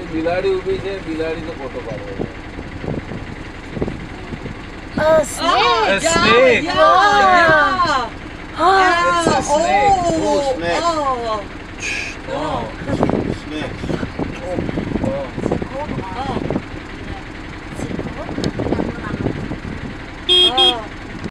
બિલાડી ઊભી છે, બિલાડીનો ફોટો પાડવો છે. A snake. A snake. Yeah. It's a snake. Oh, snake. Oh. Snake.